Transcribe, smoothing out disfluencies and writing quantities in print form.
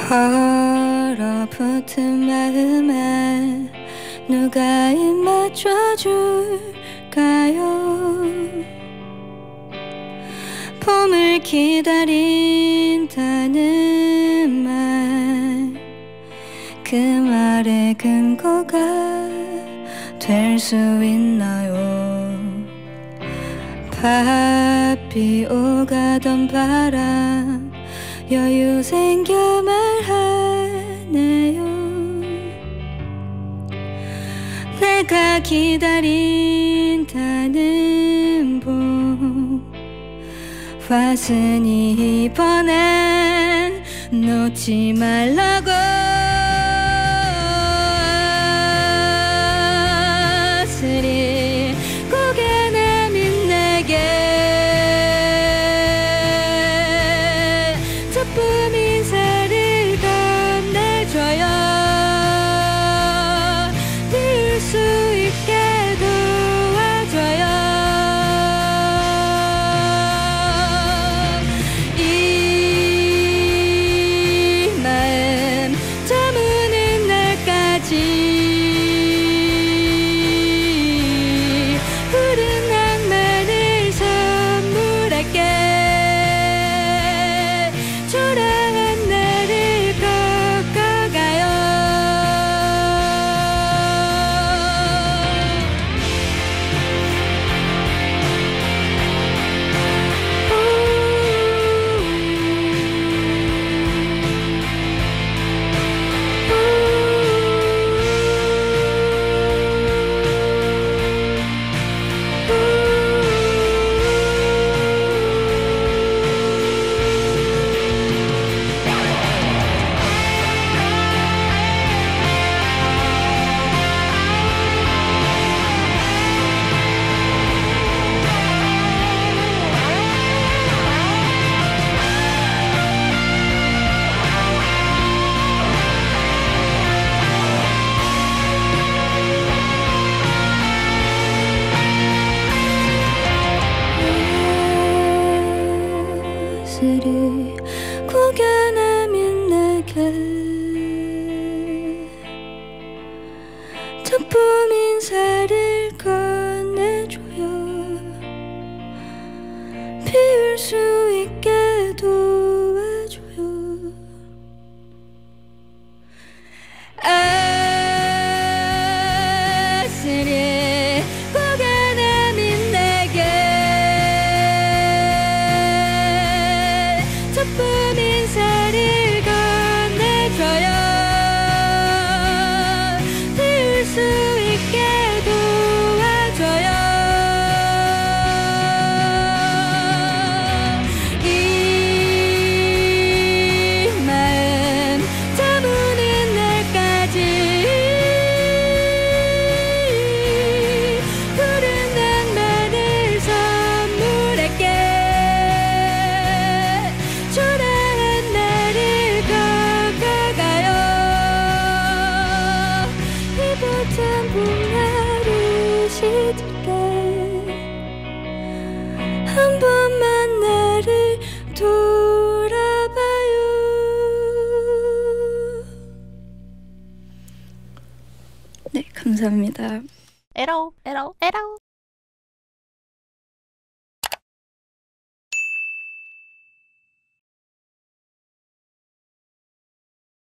얼어붙은 마음에 누가 입 맞춰줄까요? 봄을 기다린다는 말, 그 말의 근거가 될 수 있나요? 바삐 오가던 바람 여유 생겨 말하네요. 내가 기다린다는 봄, 화순이 이번엔 놓지 말라고. 아슬이 고개 내민 내게 저뿐 인사를 건네줘요. 피울 수 있게 도와줘요. 이 마음 저무는 날까지 푸른 낭만을 선물할게. 초라한 나를 꺾어가요. 아슬이 고개 내민 내게 저뿐 인사를 건네줘요. 피울 수 있게 도와줘요. 아슬이 고개 내민 내게 저뿐 인사를 건네줘요. 피울 수 있게 도와줘요. 이 마음 저무는 날까지 푸른 낭만을 선물할게. 초라한 나를 꺾어가요. 이 бот한 봄날을 시들게 한 번만 나를 돌아봐요. 네, 감사합니다. 에러 에러 에러.